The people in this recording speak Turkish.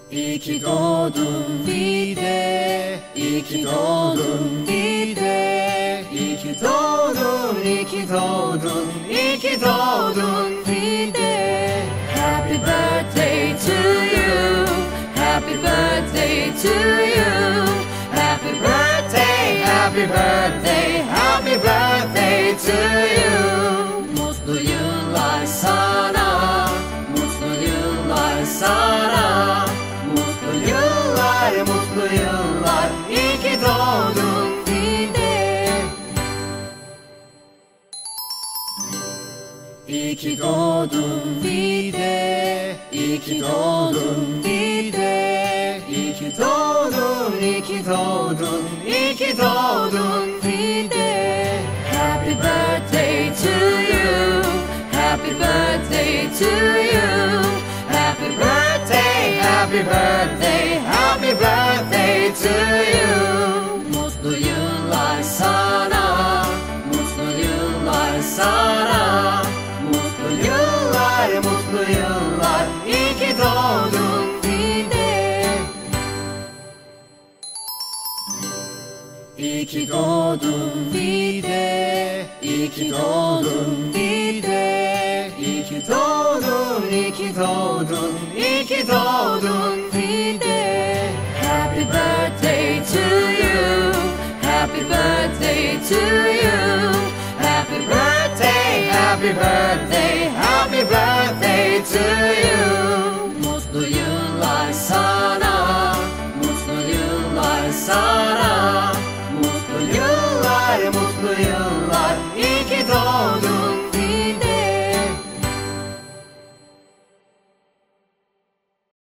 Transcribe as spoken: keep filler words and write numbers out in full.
İyi ki doğdun FİDE, iyi ki doğdun FİDE, iyi ki doğdun, iyi ki doğdun, iyi ki doğdun FİDE. Happy birthday to you, happy birthday to you, happy birthday, happy birthday, happy birthday to you. Mutlu yıllar sana, mutlu yıllar sana, mutlu yıllar, mutlu yıllar, iyi ki doğdun FİDE. İyi ki doğdun FİDE, iyi ki doğdun FİDE, iyi ki doğdun, iyi ki doğdun, iyi ki doğdun FİDE. Happy birthday to you, happy birthday to you, happy birthday, happy birthday, happy birthday to you. Mutlu yıllar sana, mutlu yıllar sana, mutlu yıllar, mutlu yıllar, iyi ki doğdun FİDE. İyi ki doğdun FİDE, iyi ki doğdun FİDE, iyi ki doğdun, iyi ki doğdun, iyi ki doğdun FİDE. Happy birthday to you, happy birthday to you, happy birthday, happy birthday, happy birthday to